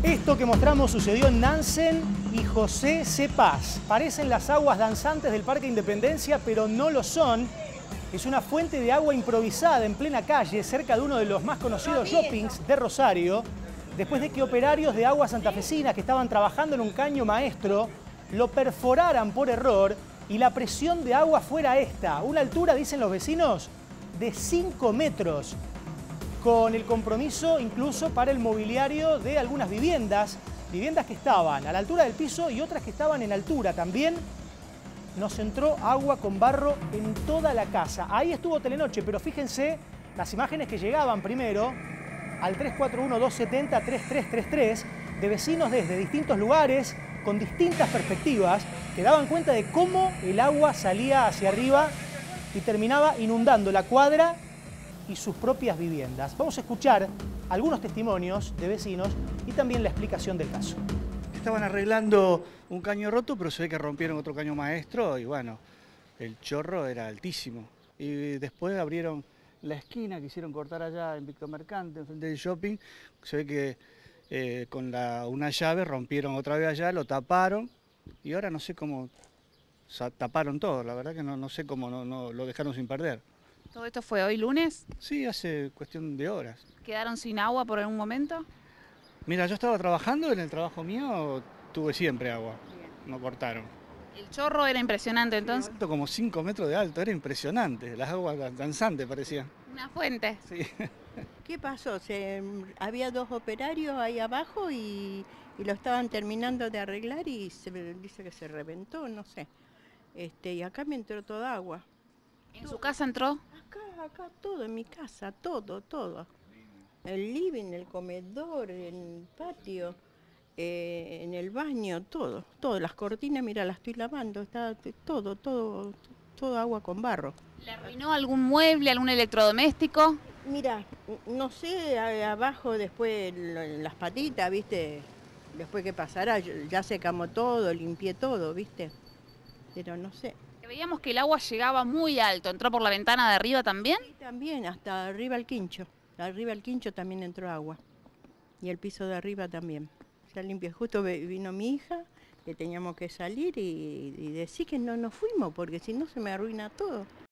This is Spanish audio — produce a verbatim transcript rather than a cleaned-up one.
Esto que mostramos sucedió en Nansen y José Cepaz. Parecen las aguas danzantes del Parque Independencia, pero no lo son. Es una fuente de agua improvisada en plena calle, cerca de uno de los más conocidos shoppings de Rosario, después de que operarios de aguas santafesinas que estaban trabajando en un caño maestro lo perforaran por error y la presión de agua fuera esta. Una altura, dicen los vecinos, de cinco metros. Con el compromiso incluso para el mobiliario de algunas viviendas, viviendas que estaban a la altura del piso y otras que estaban en altura también. Nos entró agua con barro en toda la casa. Ahí estuvo Telenoche, pero fíjense las imágenes que llegaban primero al tres cuatro uno, dos siete cero, tres tres tres tres de vecinos desde distintos lugares, con distintas perspectivas, que daban cuenta de cómo el agua salía hacia arriba y terminaba inundando la cuadra y sus propias viviendas. Vamos a escuchar algunos testimonios de vecinos y también la explicación del caso. Estaban arreglando un caño roto, pero se ve que rompieron otro caño maestro y bueno, el chorro era altísimo. Y después abrieron la esquina, quisieron cortar allá en Víctor Mercante, enfrente del shopping. Se ve que eh, con la, una llave rompieron otra vez allá, lo taparon y ahora no sé cómo, o sea, taparon todo. La verdad que no, no sé cómo no, no, lo dejaron sin perder. ¿Todo esto fue hoy lunes? Sí, hace cuestión de horas. ¿Quedaron sin agua por algún momento? Mira, yo estaba trabajando, en el trabajo mío tuve siempre agua, no cortaron. El chorro era impresionante entonces. Alto como cinco metros de alto, era impresionante, las aguas danzantes parecían. Una fuente. Sí. ¿Qué pasó? Se, había dos operarios ahí abajo y, y lo estaban terminando de arreglar y se dice que se reventó, no sé. Este, y acá me entró toda agua. ¿En su casa entró? Acá, acá, todo, en mi casa, todo, todo. El living, el comedor, el patio, eh, en el baño, todo, todo. Las cortinas, mira, las estoy lavando, está todo, todo, todo agua con barro. ¿Le arruinó algún mueble, algún electrodoméstico? Mira, no sé, abajo después las patitas, ¿viste? Después qué pasará, ya secamos todo, limpié todo, ¿viste? Pero no sé. Veíamos que el agua llegaba muy alto, ¿entró por la ventana de arriba también? Sí, también, hasta arriba al quincho. Arriba al quincho también entró agua. Y el piso de arriba también. Ya limpié. Justo vino mi hija, que teníamos que salir y, y decir que no nos fuimos, porque si no se me arruina todo.